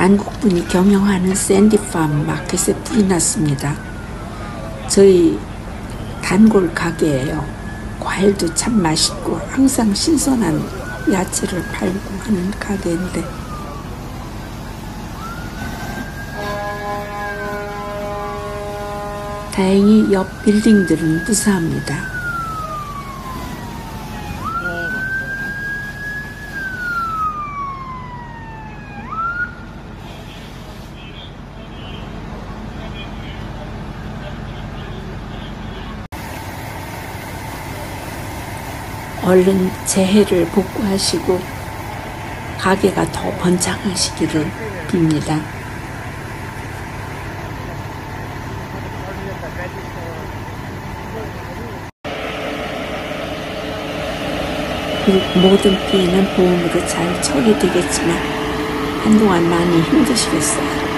한국분이 경영하는 샌디팜 마켓에 불이 났습니다. 저희 단골 가게예요. 과일도 참 맛있고 항상 신선한 야채를 팔고 하는 가게인데 다행히 옆 빌딩들은 무사합니다. 얼른 재해를 복구하시고 가게가 더 번창하시기를 빕니다. 모든 피해는 보험으로 잘 처리되겠지만 한동안 많이 힘드시겠어요.